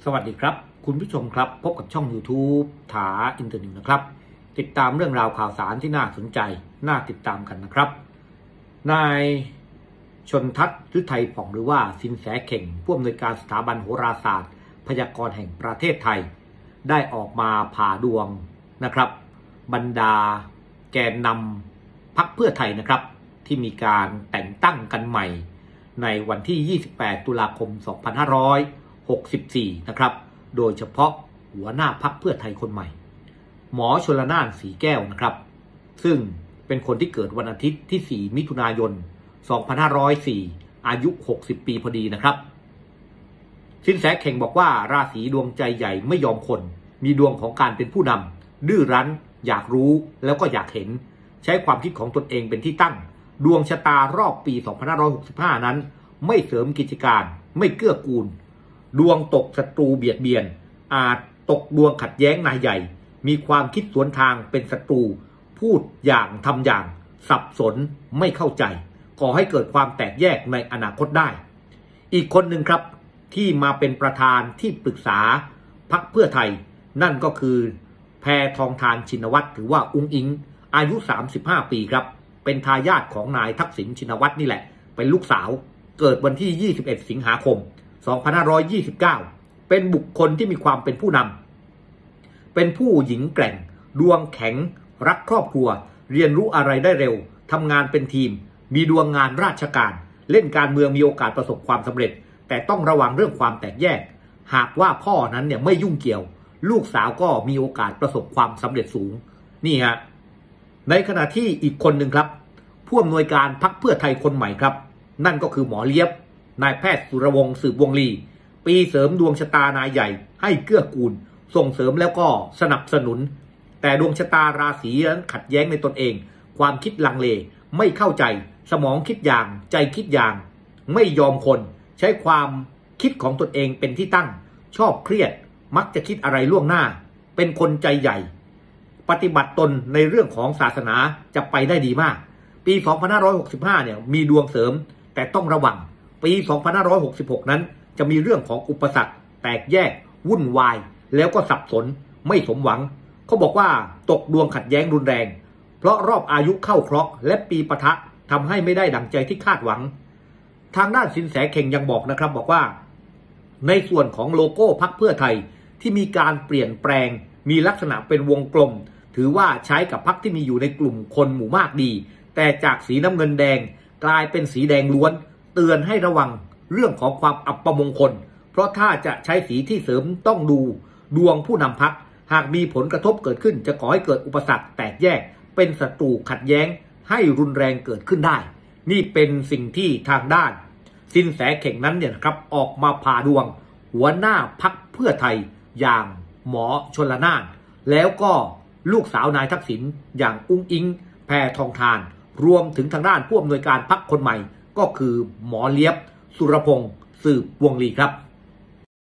สวัสดีครับคุณผู้ชมครับพบกับช่อง YouTube ถาอินเตอร์นิวนะครับติดตามเรื่องราวข่าวสารที่น่าสนใจน่าติดตามกันนะครับนายชนทัศน์ฤทัยผ่องหรือว่าสินแสเข่งผู้อำนวยการสถาบันโหราศาสตร์พยากรณ์แห่งประเทศไทยได้ออกมาผ่าดวงนะครับบรรดาแกนนำพรรคเพื่อไทยนะครับที่มีการแต่งตั้งกันใหม่ในวันที่28ตุลาคม2564นะครับโดยเฉพาะหัวหน้าพรรคเพื่อไทยคนใหม่หมอชลน่านสีแก้วนะครับซึ่งเป็นคนที่เกิดวันอาทิตย์ที่4มิถุนายน2504อายุ60ปีพอดีนะครับสินแสเข่งบอกว่าราศีดวงใจใหญ่ไม่ยอมคนมีดวงของการเป็นผู้นำดื้อรั้นอยากรู้แล้วก็อยากเห็นใช้ความคิดของตนเองเป็นที่ตั้งดวงชะตารอบปี2565นั้นไม่เสริมกิจการไม่เกื้อกูลดวงตกศัตรูเบียดเบียนอาจตกดวงขัดแย้งนายใหญ่มีความคิดสวนทางเป็นศัตรูพูดอย่างทำอย่างสับสนไม่เข้าใจก่อให้เกิดความแตกแยกในอนาคตได้อีกคนหนึ่งครับที่มาเป็นประธานที่ปรึกษาพรรคเพื่อไทยนั่นก็คือแพทองธารชินวัตรหรือว่าอุ๊งอิ๊งอายุ35ปีครับเป็นทายาทของนายทักษิณชินวัตรนี่แหละเป็นลูกสาวเกิดวันที่21สิงหาคม2529เป็นบุคคลที่มีความเป็นผู้นำเป็นผู้หญิงแกร่งดวงแข็งรักครอบครัวเรียนรู้อะไรได้เร็วทำงานเป็นทีมมีดวงงานราชการเล่นการเมืองมีโอกาสประสบความสำเร็จแต่ต้องระวังเรื่องความแตกแยกหากว่าพ่อนั้นเนี่ยไม่ยุ่งเกี่ยวลูกสาวก็มีโอกาสประสบความสำเร็จสูงนี่ฮะในขณะที่อีกคนหนึ่งครับผู้อำนวยการพรรคเพื่อไทยคนใหม่ครับนั่นก็คือหมอเลียบนายแพทย์สุรวงศ์สืบวงลีปีเสริมดวงชะตานายใหญ่ให้เกื้อกูลส่งเสริมแล้วก็สนับสนุนแต่ดวงชะตาราศีนั้นขัดแย้งในตนเองความคิดลังเลไม่เข้าใจสมองคิดอย่างใจคิดอย่างไม่ยอมคนใช้ความคิดของตนเองเป็นที่ตั้งชอบเครียดมักจะคิดอะไรล่วงหน้าเป็นคนใจใหญ่ปฏิบัติตนในเรื่องของศาสนาจะไปได้ดีมากปี2565เนี่ยมีดวงเสริมแต่ต้องระวังปี2566นั้นจะมีเรื่องของอุปสรรคแตกแยกวุ่นวายแล้วก็สับสนไม่สมหวังเขาบอกว่าตกดวงขัดแย้งรุนแรงเพราะรอบอายุเข้าเคราะห์และปีปะทะทำให้ไม่ได้ดั่งใจที่คาดหวังทางด้านสินแสเข่งยังบอกนะครับบอกว่าในส่วนของโลโก้พรรคเพื่อไทยที่มีการเปลี่ยนแปลงมีลักษณะเป็นวงกลมถือว่าใช้กับพรรคที่มีอยู่ในกลุ่มคนหมู่มากดีแต่จากสีน้ำเงินแดงกลายเป็นสีแดงล้วนเตือนให้ระวังเรื่องของความอัปมงคลเพราะถ้าจะใช้สีที่เสริมต้องดูดวงผู้นำพรรคหากมีผลกระทบเกิดขึ้นจะก่อให้เกิดอุปสรรคแตกแยกเป็นศัตรูขัดแย้งให้รุนแรงเกิดขึ้นได้นี่เป็นสิ่งที่ทางด้านสินแสเข่งนั้นเนี่ยครับออกมาผ่าดวงหัวหน้าพรรคเพื่อไทยอย่างหมอชลน่านแล้วก็ลูกสาวนายทักษิณอย่างอุ๊งอิ๊งแพทองธารรวมถึงทางด้านผู้อำนวยการพรรคคนใหม่ก็คือหมอเลียบสุรพงศ์สืบวงลีครับ